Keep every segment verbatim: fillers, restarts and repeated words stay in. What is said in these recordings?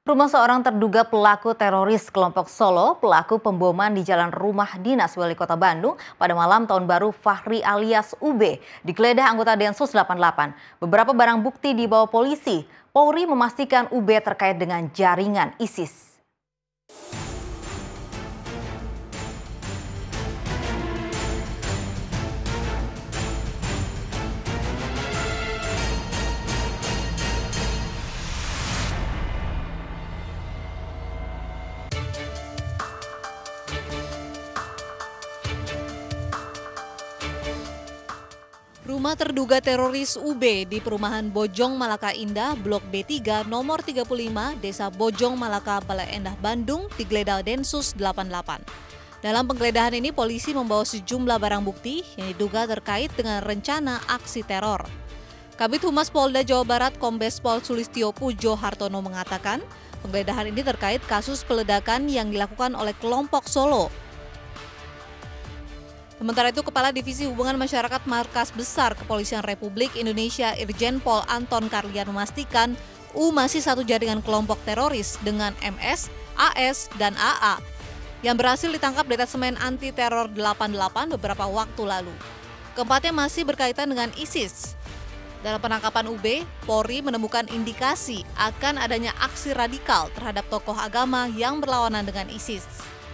Rumah seorang terduga pelaku teroris kelompok Solo, pelaku pemboman di jalan rumah dinas Wali Kota Bandung pada malam Tahun Baru Fahri alias U B, digeledah anggota Densus delapan puluh delapan. Beberapa barang bukti dibawa polisi. Polri memastikan U B terkait dengan jaringan ISIS. Rumah terduga teroris U B di perumahan Bojong Malaka Indah, Blok B tiga, nomor tiga puluh lima, Desa Bojong Malaka, Bale Endah, Bandung, digeledah Densus delapan puluh delapan. Dalam penggeledahan ini, polisi membawa sejumlah barang bukti yang diduga terkait dengan rencana aksi teror. Kabid Humas Polda Jawa Barat Kombes Pol Sulistyo Pujo Hartono mengatakan, penggeledahan ini terkait kasus peledakan yang dilakukan oleh kelompok Solo. Sementara itu, Kepala Divisi Hubungan Masyarakat Markas Besar Kepolisian Republik Indonesia Irjen Pol Anton Carlian memastikan U masih satu jaringan kelompok teroris dengan M S, A S, dan A A yang berhasil ditangkap Detasemen Anti Teror delapan puluh delapan beberapa waktu lalu. Keempatnya masih berkaitan dengan ISIS. Dalam penangkapan U B, Polri menemukan indikasi akan adanya aksi radikal terhadap tokoh agama yang berlawanan dengan ISIS.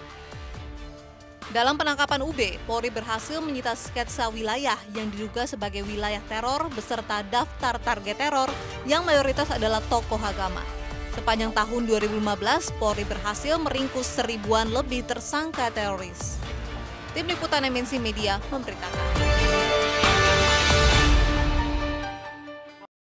Dalam penangkapan U B, Polri berhasil menyita sketsa wilayah yang diduga sebagai wilayah teror beserta daftar target teror yang mayoritas adalah tokoh agama. Sepanjang tahun dua ribu lima belas, Polri berhasil meringkus seribuan lebih tersangka teroris. Tim Liputan M N C Media memberitakan.